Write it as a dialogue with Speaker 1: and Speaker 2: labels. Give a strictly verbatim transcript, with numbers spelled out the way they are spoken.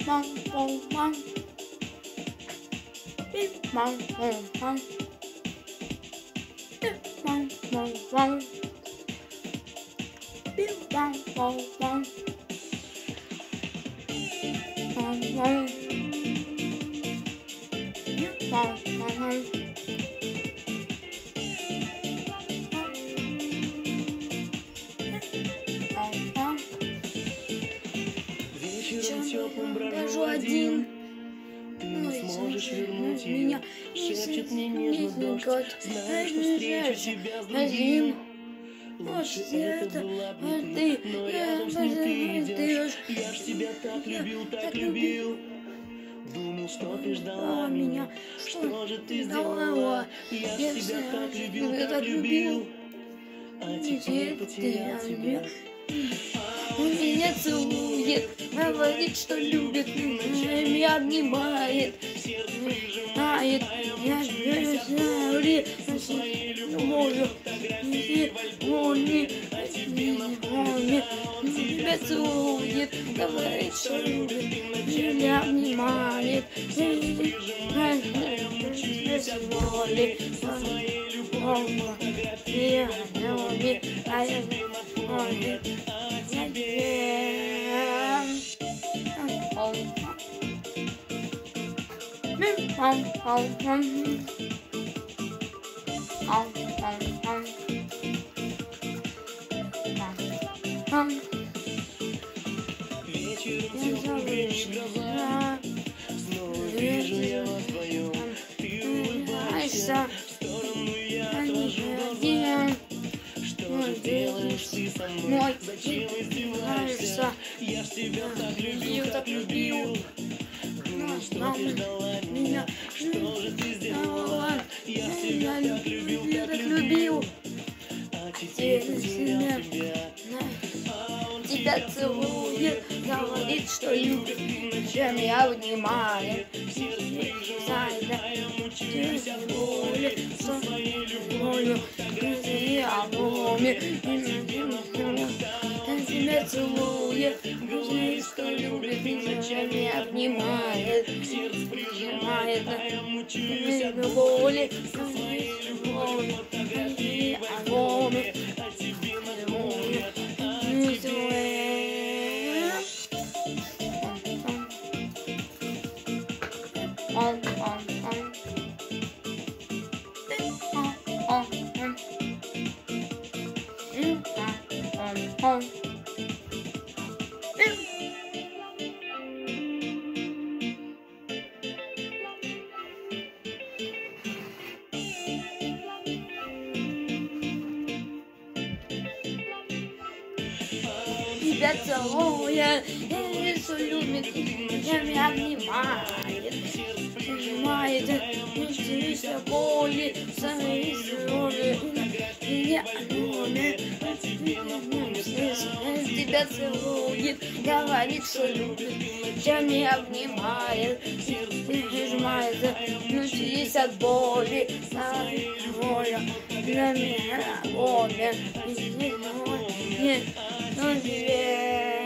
Speaker 1: bang, bang, bang. Bing, bang, bang, bang. Bing, bang, bang, bang. Bing, bang, bang, bang. Bang, bang. Bing, bang, bang, bang.
Speaker 2: Вечером теплым
Speaker 1: брожу один.
Speaker 2: Ты не сможешь вернуть
Speaker 1: меня.
Speaker 2: Шепчет мне нежно дождь. Знаю, что встречу тебя с другим. Лучше это была бы ты, но рядом с ним ты идешь. Я ж тебя так любил, так любил. Думал, что ты ждала меня. Что же ты сделала? Я ж тебя так любил, так любил. А теперь потерял тебя.
Speaker 1: Он меня целует, говорит, что любит, меня обнимает, знает, я знаю,
Speaker 2: своей
Speaker 1: любовью, он меня целует, говорит, что любит, меня обнимает, знает, своей любовью, я любит, а я любит.
Speaker 2: Вечером теплым греет гроза. Снова вижу я вас вдвоем. Ты улыбаешься, в сторону я отвожу глаза. Что же делаешь ты со мной? Зачем издеваешься? Я ж тебя так любил, так любил. Думал, что ты ждала меня. Что же ты сделала? Я ж тебя так любил, так любил. А теперь потерял тебя. А он
Speaker 1: Тебя целует, говорит, что любит, ночами обнимает, знает,
Speaker 2: я мучаюсь от боли. Со своей любовью
Speaker 1: и обоми, он тебя целует, говорит, что любит, и ночами обнимает,
Speaker 2: сердце
Speaker 1: прижимает,
Speaker 2: а я мучаюсь от
Speaker 1: боли,
Speaker 2: со своей любовью
Speaker 1: и обоми,
Speaker 2: а тебе на море.
Speaker 1: On, on, on. On, on. On, on. Тебя целует, и что любит, и меня обнимает, прижимает, мучаешься боли, свои слезы, и я любит, тебя целует, говорит, что любит, ночами обнимает, прижимает, мучаешься от боли, свои воля, для меня обе, нет, ну тебе.